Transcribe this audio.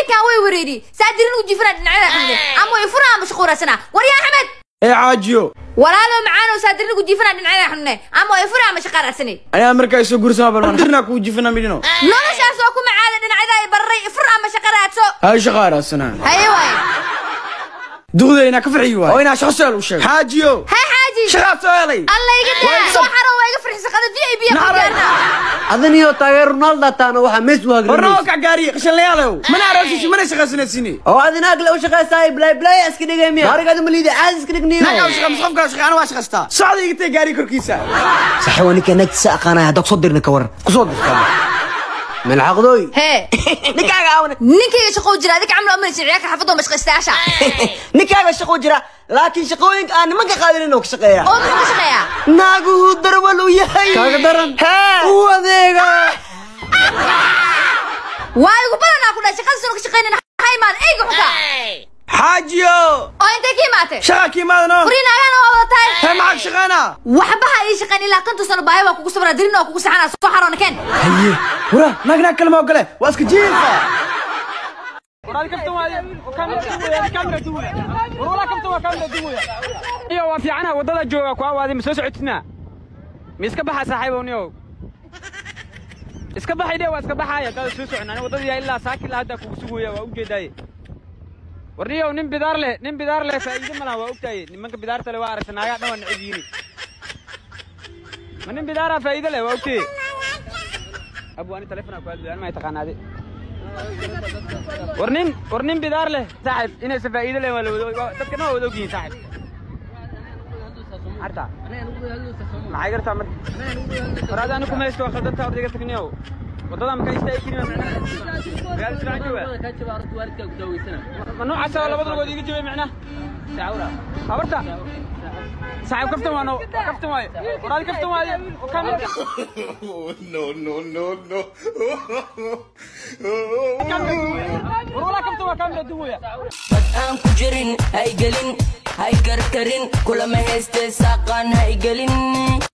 ninkan way wareeri saadirin u jifraan dhinacada xumne ama way furaan mashquurasana war ya Axmed caajiyo walaalo macaano saadirin u jifraan dhinacada xumne ama way furaan mashqarasani ayaa markaa soo guursan bal dirna ku jifna midino noloshaas oo ku macaada dhinacada ay baray furaan mashqaraadso hay shaqarasana hay way duqdeena ka farxiyo waa ina shaqo u sheeg xaajiyo hay xaaji shaqo sooyay الله يقدر soo xaro way iga farxis qada VIP qadana adaniyo taageer Ronaldo taana waxa mees waagay warno ka gaari qashaleeyaalow mana aragtisi mana shaqaysanaysiini oo adina agla u shaqaysay blay iska dhigaymiya gaariga malidi aad iska dhigniyo naga shaqo shaqana waa shaqasta socod igtay gaari korkiisa saxwani kanad saaqana hada soo dirna ka war ku soo dirta من عقدوي هي نكاغا عاونه نكاغا شقو جرا ديك عملوا امر سيعيك حفظوا مش قستاشا نكاغا شقو جرا لكن شقوينك انا ما قادرين انك شقيا او ما شقيا ناغو درولو يحي كاغا درن ها وديغا واي قبلنا كنا شقن سنك شقينا هاي مان ايغو حكا حاجيو او انت كيماته شاكي مادنو فرينا انا وضتاي هي معك شقانا وحبها اي شقن الا كنت سنه باي waa kugu sabra dirina oo kugu saxana soo xaroon keen haye wara nagna kalma oo kale waa iska jiifa waraad kaftan waa kamera duuya waraad kaftan waa kamera duuya iyo waa fiicana wadada jooga ku awaadi ma soo socodina ma iska baxa saaxiibowniyo iska baxayde waa iska baxaya dad soo socnaan wadada ilaa saaki la hada kugu suguya waa u jeeday warniyo nin bidaar leh faa'iido ma laha waa ogtahay nimanka bidaarta leh waa aragsanaaga dhawan cidiini من بدارة فايدة له وقتي أبو أنا تلفنا كوالد أنا ما يتقنادي ورنين بدار له صاحب إنه سفايدة له ولا تذكرنا ولا وجين صاحب عرفت ما يقدر تعمل فراد أنا كم يستوى خدت تعرض يقدر تكنيه وطلع مكان يستوي كنيه قال سرعة جوا منو عسى ولا بدل قد يجي جوا معنا سعورة عرفت صاحب كفتم وانا كفتم واي وراد كفتم واي وكمل نو ولا كفتم وكمل الدنيا بدأن كجرين هاي قلين هاي كركرين كل ما هيست ساقان هاي قلين